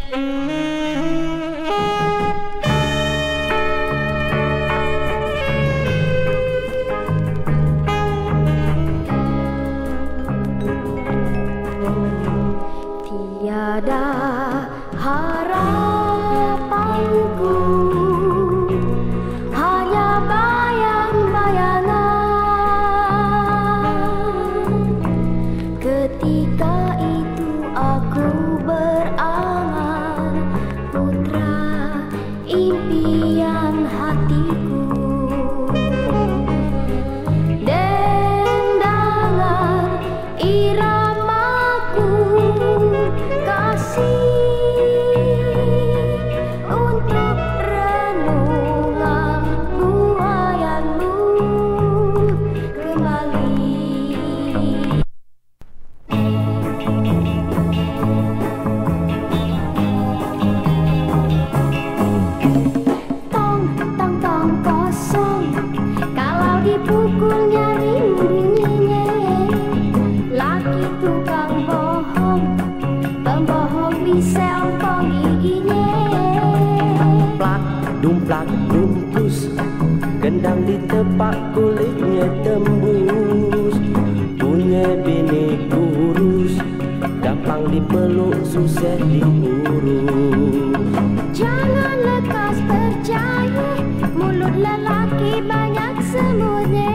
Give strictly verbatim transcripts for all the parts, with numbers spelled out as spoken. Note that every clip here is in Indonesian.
Tiada harapanku, hanya bayang-bayangan. Ketika itu aku berangan, putra impian hatiku. Dendangan iramaku, kasih untuk renungan buayanmu kembali. Tong, tong, tong kosong, kalau dipukulnya ring bunyinya. Laki tukang bohong, pembohong bisa ompong giginya. Plak, dumplak, dumpus, gendang di tepak kulitnya tembus. Punya bini kurus, gampang dipeluk, susah diurus. Jangan lekas percaya, mulut lelaki banyak semutnya.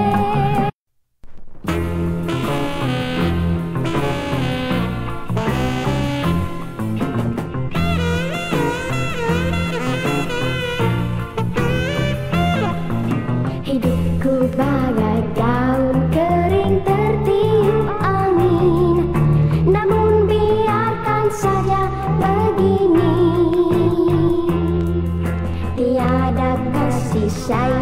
Hidupku bagai daun kering tertiup angin, namun biarkan saja begini. Tiada kasih sayang